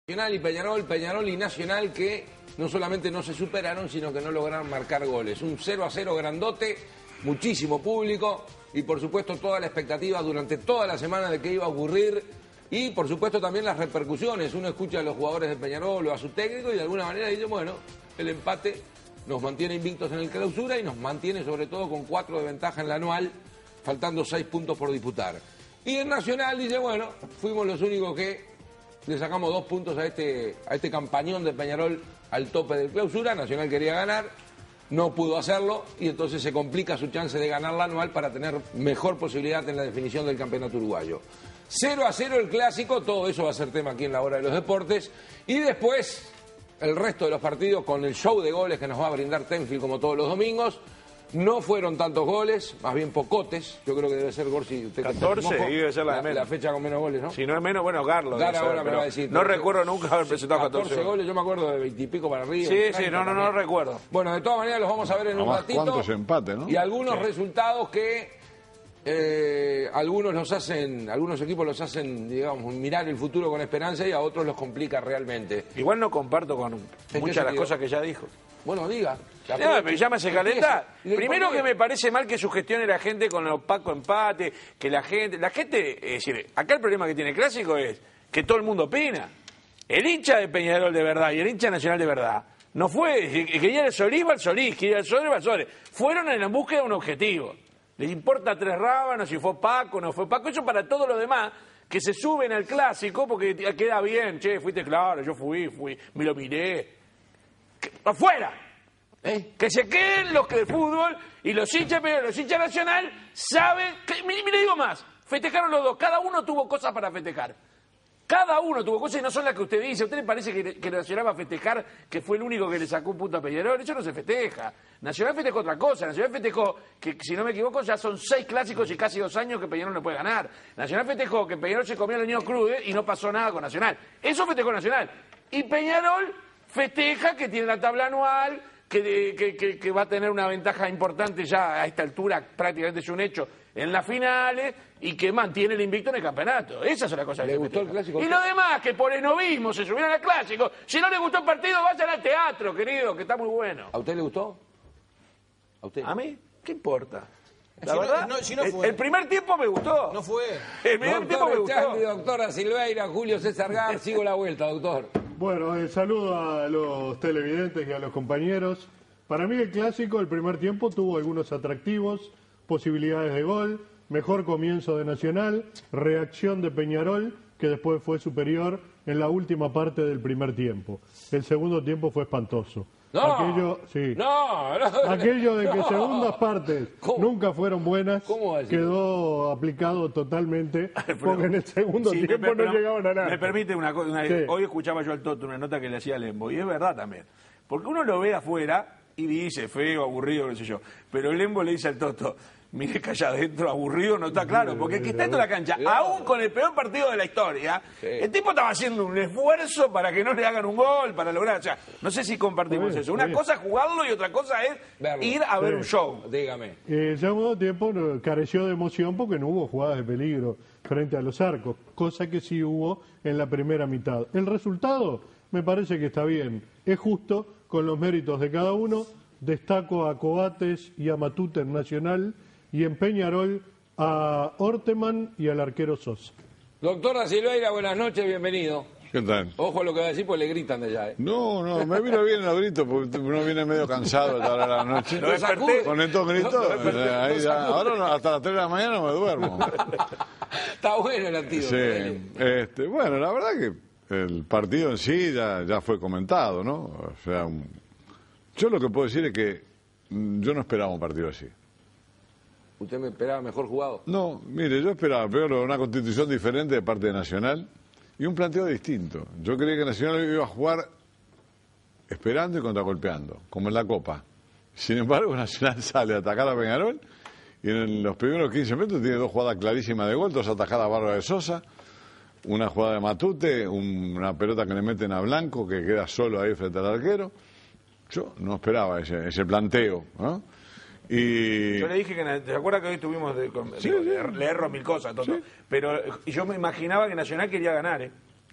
Y Peñarol y Nacional que no solamente no se superaron, sino que no lograron marcar goles. Un 0-0 grandote, muchísimo público y por supuesto toda la expectativa durante toda la semana de qué iba a ocurrir y por supuesto también las repercusiones. Uno escucha a los jugadores de Peñarol o a su técnico y de alguna manera dice, bueno, el empate nos mantiene invictos en el clausura y nos mantiene sobre todo con 4 de ventaja en la anual, faltando 6 puntos por disputar. Y el Nacional dice, bueno, fuimos los únicos que le sacamos 2 puntos a este campañón de Peñarol al tope del clausura. Nacional quería ganar, no pudo hacerlo y entonces se complica su chance de ganar la anual para tener mejor posibilidad en la definición del campeonato uruguayo. 0-0 el clásico, todo eso va a ser tema aquí en la Hora de los Deportes. Y después el resto de los partidos con el show de goles que nos va a brindar Tenfield como todos los domingos. No fueron tantos goles, más bien pocotes. Yo creo que debe ser Gorsi. 14 y debe ser la de menos. La fecha con menos goles, ¿no? Si no es menos, bueno, Carlos. Gar ahora me va a decir. No recuerdo nunca haber presentado 14 goles. Yo me acuerdo de 20 y pico para arriba. Sí, no recuerdo. Bueno, de todas maneras los vamos a ver en un ratito. ¿Cuántos empates, no? Y algunos resultados que algunos equipos los hacen, digamos, mirar el futuro con esperanza y a otros los complica realmente. Igual no comparto con muchas de las cosas que ya dijo. Bueno, diga. Pero ya me hace calentar. Primero que me parece mal que su gestión era gente con el opaco empate, que la gente, es decir, acá el problema que tiene el clásico es que todo el mundo opina. El hincha de Peñarol de verdad y el hincha nacional de verdad no fue, quería el Solís, va el Solís, quería el Sodre, va el Sodre. Fueron en la búsqueda de un objetivo. Les importa 3 rábanos, si fue Paco, no fue Paco, eso para todos los demás que se suben al clásico porque queda bien, che, fuiste claro, yo fui, me lo miré. ¡Afuera! Que se queden los que de fútbol y los hinchas, pero los hinchas nacional saben que, mire, digo más, festejaron los dos, cada uno tuvo cosas para festejar. Cada uno tuvo cosas y no son las que usted dice. ¿A usted le parece que Nacional va a festejar que fue el único que le sacó un punto a Peñarol? Eso no se festeja. Nacional festejó otra cosa. Nacional festejó que, si no me equivoco, ya son 6 clásicos y casi 2 años que Peñarol no puede ganar. Nacional festejó que Peñarol se comió a los niños crudes y no pasó nada con Nacional. Eso festejó Nacional. Y Peñarol festeja que tiene la tabla anual, que va a tener una ventaja importante ya a esta altura, prácticamente es un hecho, en las finales y que mantiene el invicto en el campeonato. Esas son las cosas que ¿Le gustó el clásico? Y lo demás, que por esnovismo se subieron al clásico. Si no le gustó el partido, vayan al teatro, querido, que está muy bueno. ¿A usted le gustó? ¿A usted? ¿A mí? ¿Qué importa? La verdad, el primer tiempo me gustó. No fue. El primer tiempo me gustó. Doctora Silveira, Julio César Gar, sigo la vuelta, doctor. Bueno, saludo a los televidentes y a los compañeros. Para mí el clásico, el primer tiempo, tuvo algunos atractivos, posibilidades de gol, mejor comienzo de Nacional, reacción de Peñarol, que después fue superior en la última parte del primer tiempo. El segundo tiempo fue espantoso. Aquello de que segundas partes nunca fueron buenas, quedó aplicado totalmente, porque en el segundo tiempo no llegaban a nada. Me permite una cosa, hoy escuchaba yo al Toto una nota que le hacía a Lembo, y es verdad también, porque uno lo ve afuera y dice feo, aburrido, qué sé yo, pero Lembo le dice al Toto, mire que allá adentro aburrido no está claro, porque aquí está dentro de la cancha, aún con el peor partido de la historia, el tipo estaba haciendo un esfuerzo para que no le hagan un gol, para lograr, o sea, no sé si compartimos eso. Una cosa es jugarlo y otra cosa es ir a ver un show. Dígame. El segundo tiempo careció de emoción porque no hubo jugadas de peligro frente a los arcos, cosa que sí hubo en la primera mitad. El resultado me parece que está bien, es justo con los méritos de cada uno. Destaco a Coates y a Matute en Nacional, y en Peñarol a Orteman y al arquero Sosa. Doctora Silveira, buenas noches, bienvenido. ¿Qué tal? Ojo a lo que va a decir, pues le gritan de allá. No, me vino bien los gritos, porque uno viene medio cansado a esta hora de la noche. Con estos gritos, ahora hasta las 3 de la mañana me duermo. Está bueno el antídoto. Sí, bueno, la verdad que el partido en sí ya fue comentado, ¿no? O sea, yo lo que puedo decir es que yo no esperaba un partido así. ¿Usted me esperaba mejor jugado? No, mire, yo esperaba peor una constitución diferente de parte de Nacional y un planteo distinto. Yo creía que Nacional iba a jugar esperando y contragolpeando, como en la Copa. Sin embargo, Nacional sale a atacar a Peñarol y en los primeros 15 minutos tiene 2 jugadas clarísimas de gol, 2 atajadas bárbaras de Sosa, una jugada de Matute, una pelota que le meten a Blanco que queda solo ahí frente al arquero. Yo no esperaba ese planteo, ¿no? Y... Yo le dije que, ¿te acuerdas que hoy estuvimos le erro 1000 cosas, Toto? Sí. Pero yo me imaginaba que Nacional quería ganar,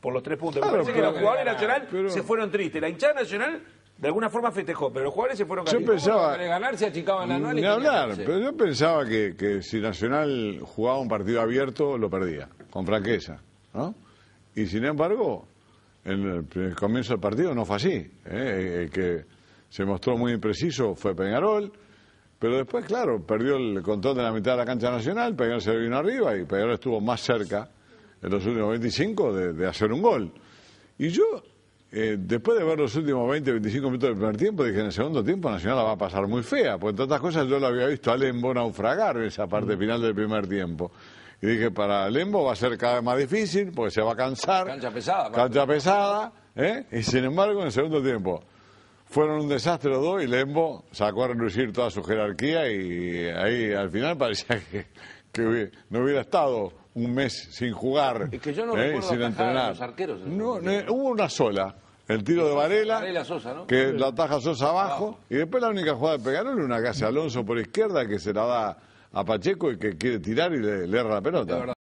por los 3 puntos. Claro, Me parece que los jugadores de pero- Nacional pero- se fueron tristes. La hinchada Nacional de alguna forma festejó, pero los jugadores se fueron Yo calientes. pensaba, De ganar se achicaban la anual y ni tenían hablar, 11. pero yo pensaba que si Nacional jugaba un partido abierto, lo perdía, con franqueza, ¿no? Y sin embargo, en el comienzo del partido no fue así. El que se mostró muy impreciso fue Peñarol, pero después, claro, perdió el control de la mitad de la cancha Nacional, Peñarol se vino arriba y Peñarol estuvo más cerca en los últimos 25 de hacer un gol. Y yo, después de ver los últimos 20, 25 minutos del primer tiempo, dije en el segundo tiempo Nacional la va a pasar muy fea, porque entre otras cosas yo lo había visto a Lembo naufragar en esa parte final del primer tiempo. Y dije, para Lembo va a ser cada vez más difícil, porque se va a cansar. Cancha pesada. aparte. Cancha pesada, y sin embargo en el segundo tiempo fueron un desastre los dos y Lembo sacó a relucir toda su jerarquía y ahí al final parecía que no hubiera estado un mes sin jugar, Es que yo no recuerdo sin atajar a entrenar. los arqueros en el No, segundo tiempo. hubo una sola, el tiro de Varela, Varela Sosa, ¿no? que la ataja Sosa abajo, y después la única jugada de Peñarol, una que hace Alonso por izquierda que se la da a Pacheco y que quiere tirar y le erra la pelota.